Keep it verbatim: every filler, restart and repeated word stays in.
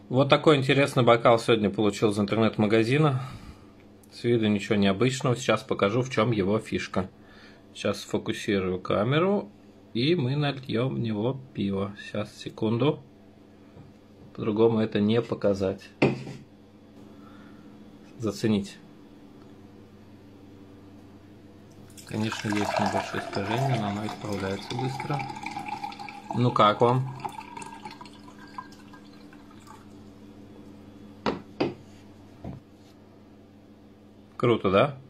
Вот такой интересный бокал сегодня получил из интернет-магазина. С виду ничего необычного. Сейчас покажу, в чем его фишка. Сейчас сфокусирую камеру, и мы нальем в него пиво. Сейчас, секунду. По-другому это не показать. Зацените. Конечно, есть небольшое искажение, но оно исправляется быстро. Ну как вам? Круто, да?